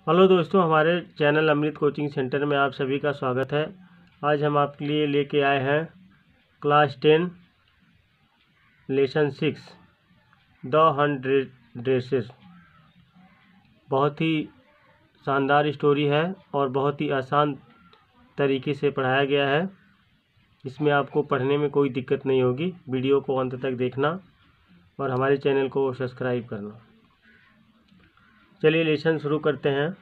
Hello दोस्तों, हमारे channel अमृत coaching centre में आप सभी का स्वागत है। आज हम आपके लिए लेके आए हैं क्लास 10 लेसन 6 द 100 ड्रेसेस। बहुत ही शानदार स्टोरी है और बहुत ही आसान तरीके से पढ़ाया गया है। इसमें आपको पढ़ने में कोई दिक्कत नहीं होगी। वीडियो को अंत तक देखना और हमारे चैनल को सब्सक्राइब करना। चलिए लेसन शुरू करते हैं।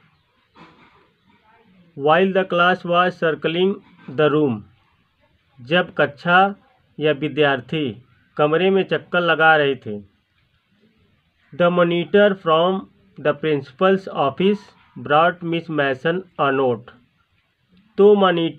While the class was circling the room, जब कक्षा या विद्यार्थी कमरे में चक्कर लगा रहे थे, the monitor from the principal's office brought Miss Mason a note. तो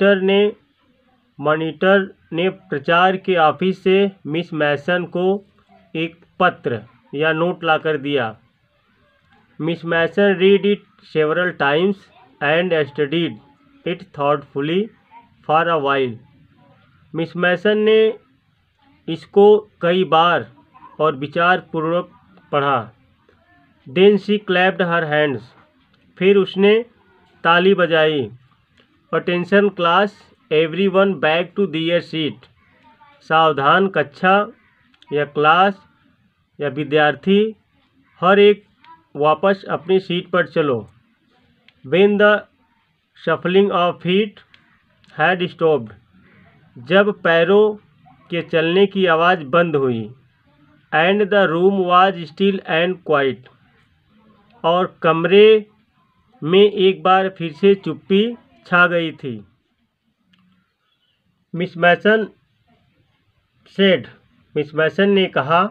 मॉनिटर ने प्रचार के ऑफिस से मिस मैसन को एक पत्र या नोट लाकर दिया। Miss Mason read it several times and studied it thoughtfully for a while. Miss Mason ने इसको कई बार और विचारपूर्वक पढ़ा। Then she clapped her hands. फिर उसने ताली बजाई। Attention class, everyone back to their seat. सावधान कक्षा या क्लास या विद्यार्थी, हर एक वापस अपनी सीट पर चलो। When the shuffling of feet had stopped, जब पैरों के चलने की आवाज़ बंद हुई, and the room was still and quiet, और कमरे में एक बार फिर से चुप्पी छा गई थी। मिस मैसन ने कहा,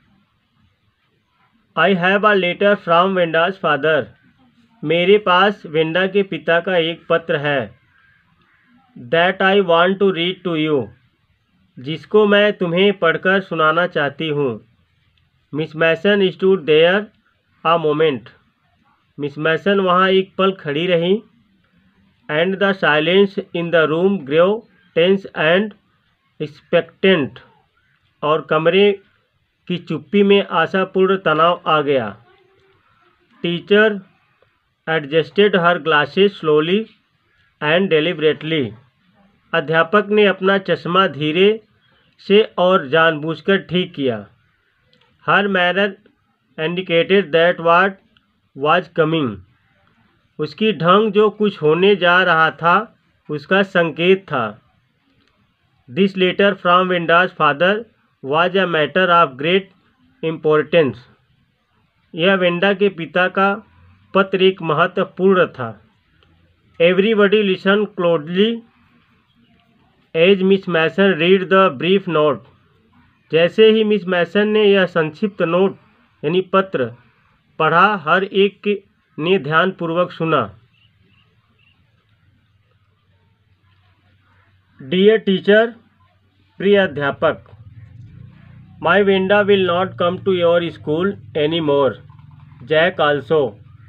I have a letter from Wenda's father. मेरे पास वेंडा के पिता का एक पत्र है। That I want to read to you. जिसको मैं तुम्हें पढ़कर सुनाना चाहती हूँ। Miss Mason stood there a moment. Miss Mason वहाँ एक पल खड़ी रही। And the silence in the room grew tense and expectant. और कमरे की चुप्पी में आशापूर्ण तनाव आ गया। Teacher adjusted her glasses slowly and deliberately. अध्यापक ने अपना चश्मा धीरे से और जानबूझकर ठीक किया। Her manner indicated that what was coming. उसकी ढंग जो कुछ होने जा रहा था उसका संकेत था। This letter from Wenda's father was a matter of great importance. यह वेंडा के पिता का पत्र एक महत्वपूर्ण था। Everybody listened closely as Miss Mason read the brief note. जैसे ही मिस मैसन ने यह संक्षिप्त नोट यानी पत्र पढ़ा, हर एक ने ध्यानपूर्वक सुना। डियर टीचर, प्रिय अध्यापक, my Wenda will not come to your school any more. Jack also.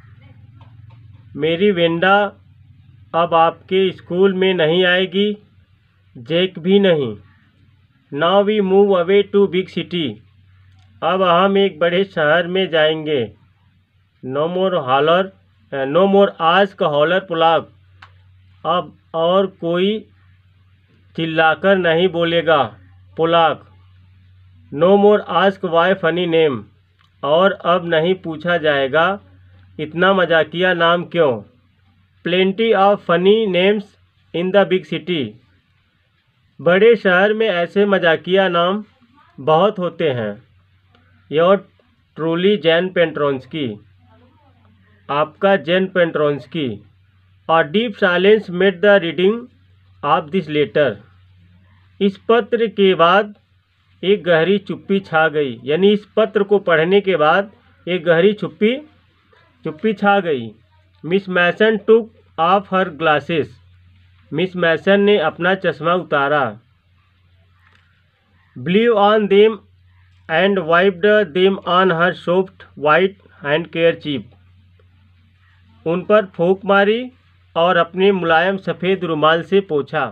मेरी वेंडा अब आपके स्कूल में नहीं आएगी। जैक भी नहीं। Now we move away to big city. अब हम एक बड़े शहर में जाएंगे। No more ask holler Polack. अब और कोई चिल्लाकर नहीं बोलेगा Polack. No more ask why funny name. और अब नहीं पूछा जाएगा इतना मजाकिया नाम क्यों। Plenty of funny names in the big city. बड़े शहर में ऐसे मजाकिया नाम बहुत होते हैं। Your truly Jan Petronski. आपका जैन पेंट्रोंस्की। और deep silence made the reading of this letter. इस पत्र के बाद एक गहरी चुप्पी छा गई। यानी इस पत्र को पढ़ने के बाद एक गहरी चुप्पी छा गई। Miss Mason took off her glasses. Miss Mason ने अपना चश्मा उतारा। Blew on them and wiped them on her soft white handkerchief. उन पर फूंक मारी और अपने मुलायम सफ़ेद रुमाल से पोंछा।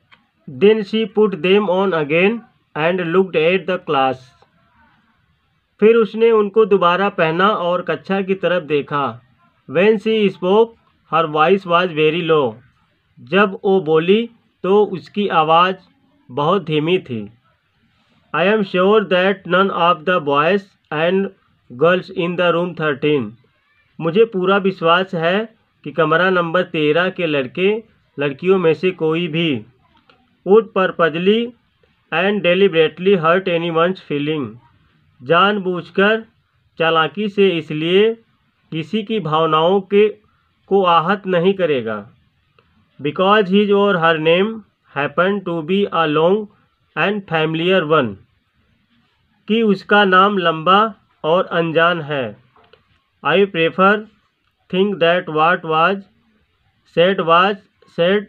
Then she put them on again and looked at the class. फिर उसने उनको दोबारा पहना और कक्षा की तरफ देखा। When she spoke, her voice was very low. जब वो बोली तो उसकी आवाज़ बहुत धीमी थी। I am sure that none of the boys and girls in the room 13. मुझे पूरा विश्वास है कि कमरा नंबर 13 के लड़के लड़कियों में से कोई भी would purposely and deliberately hurt anyone's feeling. जानबूझकर चालाकी से इसलिए किसी की भावनाओं को आहत नहीं करेगा। Because his or her name happened to be a long and familiar one. कि उसका नाम लंबा और अनजान है। I prefer think that what was said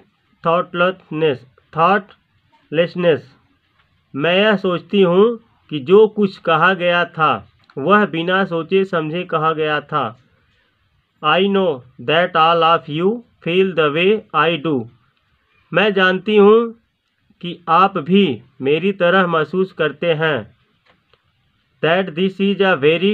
thoughtlessness. मैं यह सोचती हूँ कि जो कुछ कहा गया था वह बिना सोचे समझे कहा गया था। I know that all of you feel the way I do. मैं जानती हूँ कि आप भी मेरी तरह महसूस करते हैं। That this is a very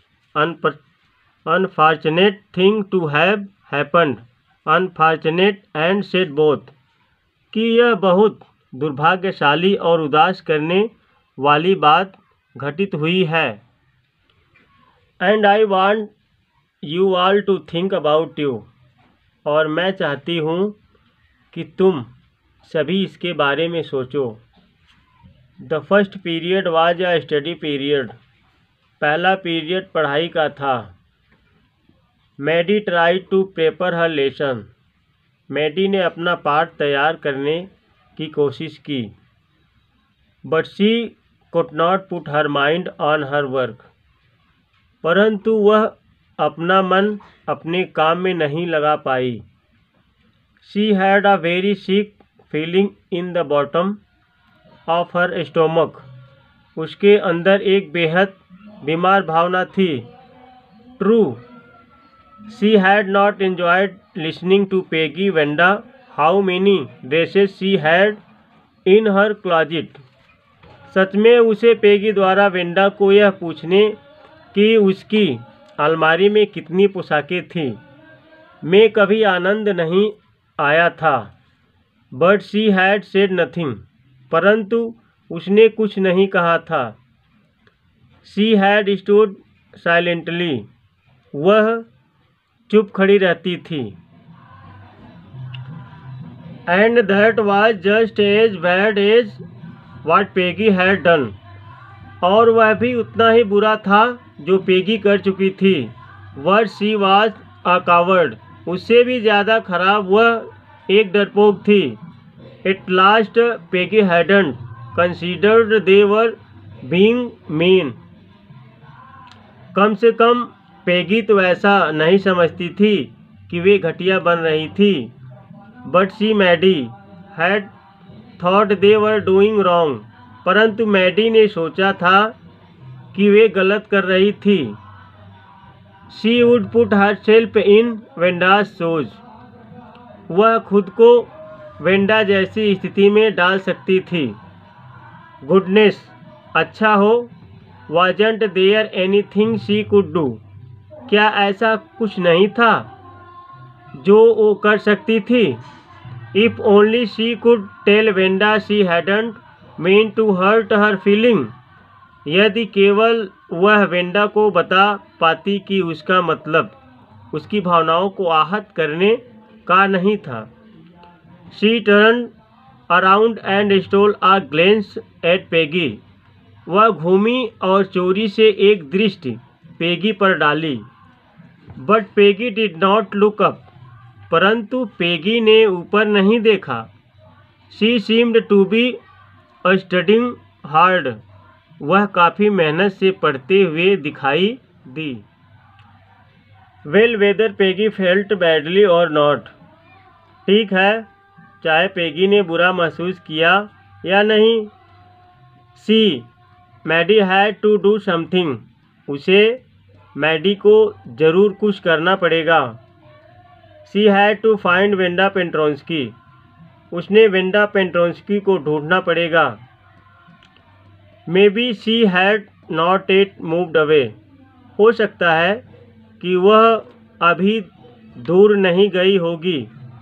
unfortunate thing to have happened. Unfortunate and sad both. कि यह बहुत दुर्भाग्यशाली और उदास करने वाली बात घटित हुई है। And I want you all to think about you. और मैं चाहती हूँ कि तुम सभी इसके बारे में सोचो। The first period was a study period. पहला पीरियड पढ़ाई का था। Maddie tried to prepare her lesson. Maddie ने अपना पाठ तैयार करने की कोशिश की। But she could not put her mind on her work. परंतु वह अपना मन अपने काम में नहीं लगा पाई। She had a very sick feeling in the bottom of her stomach. उसके अंदर एक बेहद बीमार भावना थी। True. She had not enjoyed listening to Peggy Wenda how many dresses she had in her closet. सच में उसे पेगी द्वारा वेंडा को यह पूछने कि उसकी अलमारी में कितनी पोशाकें थीं में कभी आनंद नहीं आया था। But she had said nothing. परंतु उसने कुछ नहीं कहा था। She had stood silently. वह चुप खड़ी रहती थी। And that was just as bad as what Peggy had done. और वह भी उतना ही बुरा था जो पेगी कर चुकी थी। But she was a coward. उससे भी ज़्यादा खराब वह एक डरपोक थी। At last Peggy hadn't considered they were being mean. कम से कम पेगी तो ऐसा नहीं समझती थी कि वे घटिया बन रही थी। But she Maddie had thought they were doing wrong. परंतु मैडी ने सोचा था कि वे गलत कर रही थी। She would put herself in Wenda's shoes. वह खुद को वेंडा जैसी स्थिति में डाल सकती थी। Goodness, अच्छा हो। Wasn't there anything she could do? क्या ऐसा कुछ नहीं था जो वो कर सकती थी? If only she could tell Wenda she hadn't meant to hurt her feeling. यदि केवल वह वेंडा को बता पाती कि उसका मतलब उसकी भावनाओं को आहत करने का नहीं था। She turned around and stole a glance at Peggy. वह घूमी और चोरी से एक दृष्टि पेगी पर डाली। But Peggy did not look up. परंतु पेगी ने ऊपर नहीं देखा। She seemed to be studying hard. वह काफ़ी मेहनत से पढ़ते हुए दिखाई दी। Well, whether Peggy felt badly or not. ठीक है, चाहे पेगी ने बुरा महसूस किया या नहीं। She, Maddie had to do something. उसे मैडी को ज़रूर कुछ करना पड़ेगा। She had to find Wenda Petronsky. उसने वेंडा पेट्रोंस्की को ढूंढना पड़ेगा। Maybe she had not yet moved away. हो सकता है कि वह अभी दूर नहीं गई होगी।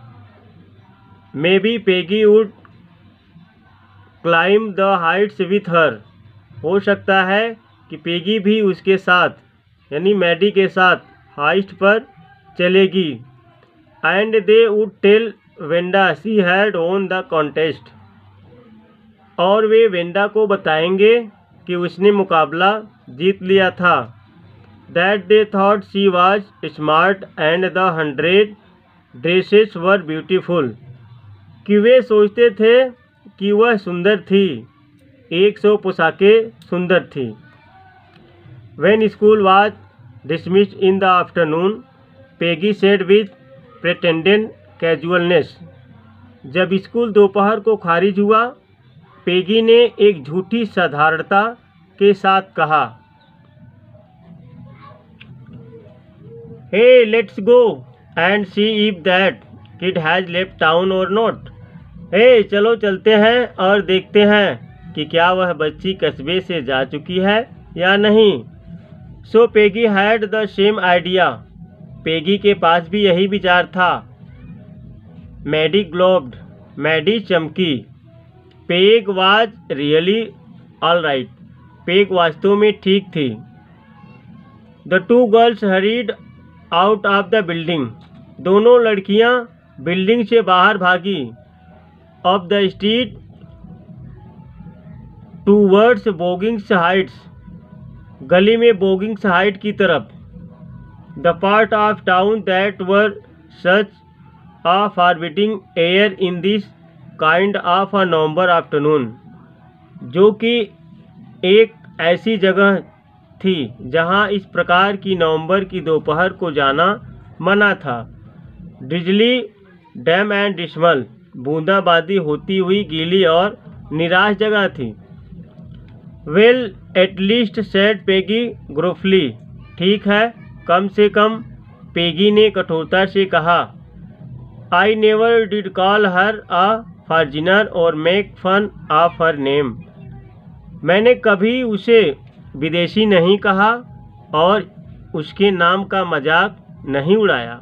Maybe Peggy would climb the heights with her. हो सकता है कि पेगी भी उसके साथ यानी मैडी के साथ हाइस्ट पर चलेगी। And they would tell Wenda she had won the contest. और वे वेंडा को बताएंगे कि उसने मुकाबला जीत लिया था। That they thought she was smart and the 100 dresses were beautiful. कि वे सोचते थे कि वह सुंदर थी, 100 पोशाकें सुंदर थी। When school was dismissed in the afternoon, Peggy said with pretended casualness। जब स्कूल दोपहर को खारिज हुआ, पेगी ने एक झूठी साधारणता के साथ कहा, Hey, let's go and see if that kid has left town or not। हे चलो चलते हैं और देखते हैं कि क्या वह बच्ची कस्बे से जा चुकी है या नहीं। So Peggy had the same idea. Peggy के पास भी यही विचार था। Maddie glowed. मैडी चमकी। Peg was really all right. Peg वास्तव में ठीक थी। The two girls hurried out of the building. दोनों लड़कियां बिल्डिंग से बाहर भागी। Off the street towards Boggins Heights. गली में बोगिंग्स हाइट की तरफ। The part of town that were such a forbidding air in this kind of a November afternoon. जो कि एक ऐसी जगह थी जहां इस प्रकार की नवंबर की दोपहर को जाना मना था। Drizzly damp and dismal. बूंदाबांदी होती हुई गीली और निराश जगह थी। Well at least said Peggy gruffly. ठीक है, कम से कम पेगी ने कठोरता से कहा। I never did call her a foreigner or make fun of her name. मैंने कभी उसे विदेशी नहीं कहा और उसके नाम का मजाक नहीं उड़ाया।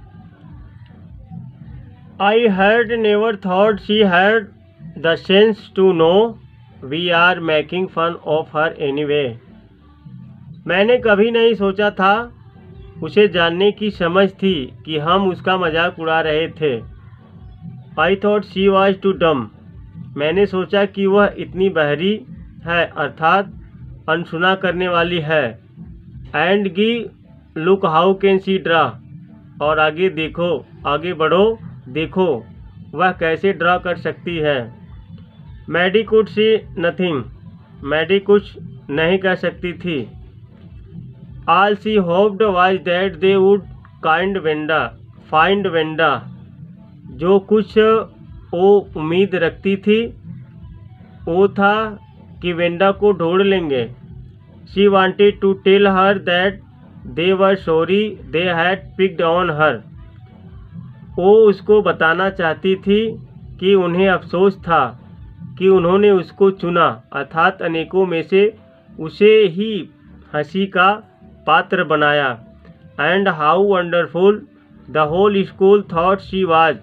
I had never thought she had the sense to know we are making fun of her anyway। मैंने कभी नहीं सोचा था, उसे जानने की समझ थी कि हम उसका मजाक उड़ा रहे थे। I thought she was too dumb। मैंने सोचा कि वह इतनी बहरी है, अर्थात अनसुना करने वाली है। And गी look how can she draw। और आगे देखो, आगे बढ़ो, देखो वह कैसे ड्रा कर सकती है। Maddie could see nothing. Maddie कुछ नहीं कह सकती थी। All she hoped was that they would find Wenda. जो कुछ वो उम्मीद रखती थी वो था कि वेंडा को ढूंढ लेंगे। She wanted to tell her that they were sorry they had picked on her. वो उसको बताना चाहती थी कि उन्हें अफसोस था कि उन्होंने उसको चुना, अर्थात अनेकों में से उसे ही हंसी का पात्र बनाया। And how wonderful the whole school thought she was.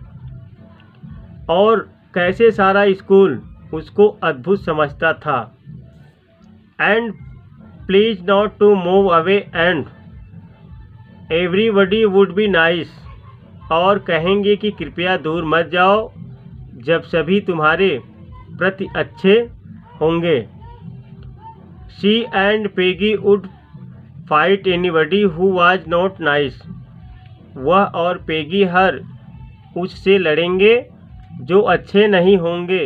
और कैसे सारा स्कूल उसको अद्भुत समझता था। And please not to move away and everybody would be nice. और कहेंगे कि कृपया दूर मत जाओ जब सभी तुम्हारे प्रति अच्छे होंगे। She and Peggy would fight anybody who was not nice. वह और पेगी हर उससे लड़ेंगे जो अच्छे नहीं होंगे।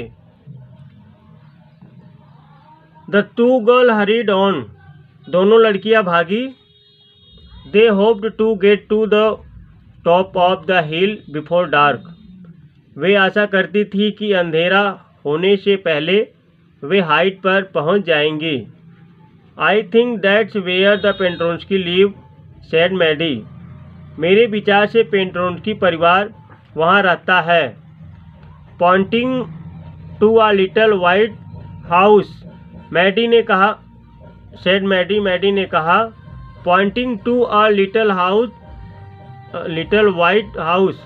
The two girl hurried on. दोनों लड़कियां भागी। They hoped to get to the top of the hill before dark. वे आशा करती थी कि अंधेरा होने से पहले वे हाइट पर पहुंच जाएंगी। I think that's where the Petronski live said Maddie. मेरे विचार से पेंट्रोन्स्की परिवार वहां रहता है। Pointing to a little white house. Maddie ने कहा। सेड मैडी, मैडी ने कहा, pointing to a little house, little white house.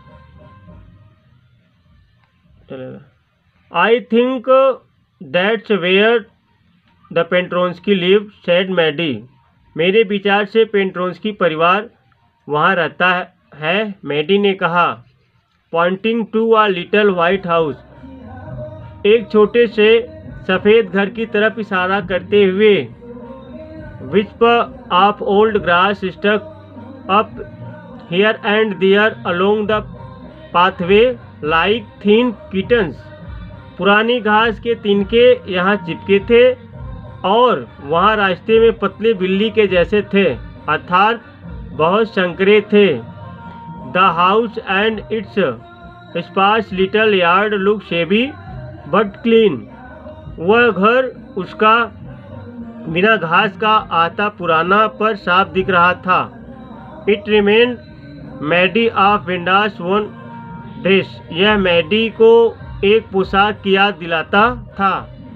I think that's where the Petronski live, said Maddie. मेरे विचार से पेंट्रोंस्की परिवार वहाँ रहता है, मैडी ने कहा, pointing to a little white house, एक छोटे से सफ़ेद घर की तरफ इशारा करते हुए। Wisp of old grass stuck up here and there along the pathway like thin kittens. पुरानी घास के तिनके यहाँ चिपके थे और वहाँ रास्ते में पतले बिल्ली के जैसे थे, अर्थात बहुत संकरे थे। The house and its sparse little yard look shabby but clean. वह घर, उसका बिना घास का आता पुराना पर साफ दिख रहा था। It remind Maddie of Wenda's one dress. यह मैडी को एक पोशाक की याद दिलाता था।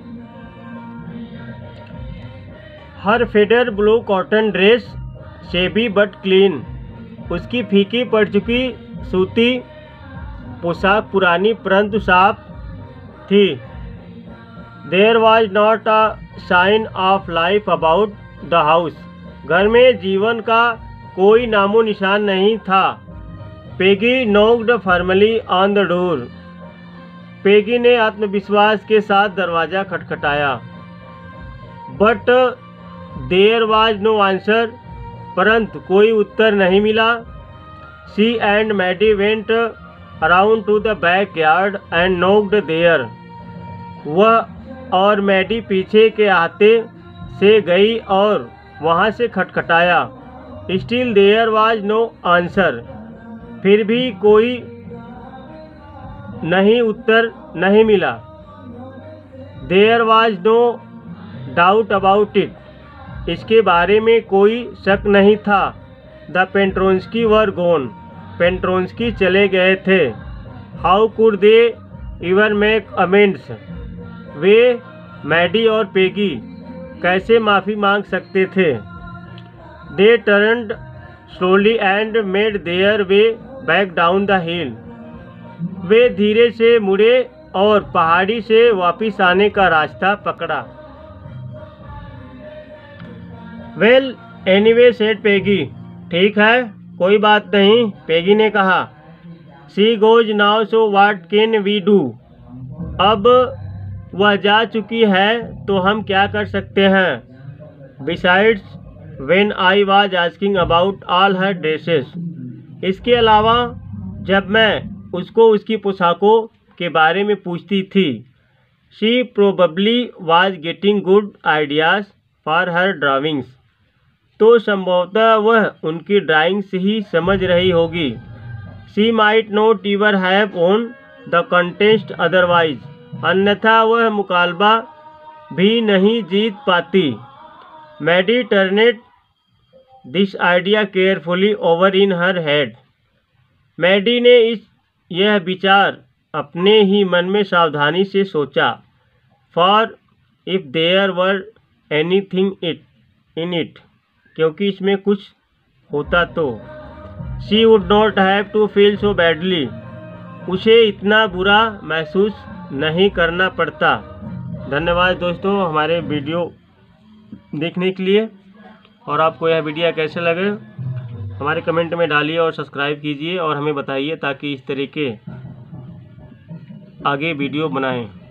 Her faded blue cotton dress shabby but clean. उसकी फीकी पड़ चुकी सूती पोशाक पुरानी परंतु साफ थी। There was not a sign of life about the house. घर में जीवन का कोई नामो निशान नहीं था। Peggy knocked formally on the door. Peggy ने आत्मविश्वास के साथ दरवाज़ा खटखटाया। But there was no answer. परंतु कोई उत्तर नहीं मिला। She and Maddie went around to the back yard and knocked there. वह और मैडी पीछे के आते से गई और वहाँ से खटखटाया। Still there was no answer. फिर भी कोई नहीं उत्तर नहीं मिला। There was no doubt about it. इसके बारे में कोई शक नहीं था। द पेंट्रोंस्की वर गोन। पेंट्रोंस्की चले गए थे। How could they even make amends. वे मैडी और पेगी कैसे माफ़ी मांग सकते थे। They turned slowly and made their way back down the hill. वे धीरे से मुड़े और पहाड़ी से वापस आने का रास्ता पकड़ा। Well anyway said Peggy. ठीक है, कोई बात नहीं, पेगी ने कहा। She goes now so what can we do. अब वह जा चुकी है तो हम क्या कर सकते हैं। Besides when I was asking about all her dresses. इसके अलावा जब मैं उसको उसकी पोशाकों के बारे में पूछती थी। She probably was getting good ideas for her drawings. तो संभवतः वह उनकी ड्राइंग से ही समझ रही होगी। She might not even have won the contest otherwise. अन्यथा वह मुकालबा भी नहीं जीत पाती। Maddie turned this idea carefully over in her head. Maddie ने यह विचार अपने ही मन में सावधानी से सोचा। For if there were anything in it. क्योंकि इसमें कुछ होता तो। She would not have to feel so badly. उसे इतना बुरा महसूस नहीं करना पड़ता। धन्यवाद दोस्तों हमारे वीडियो देखने के लिए। और आपको यह वीडियो कैसे लगे हमारे कमेंट में डालिए और सब्सक्राइब कीजिए और हमें बताइए ताकि इस तरह के आगे वीडियो बनाएं।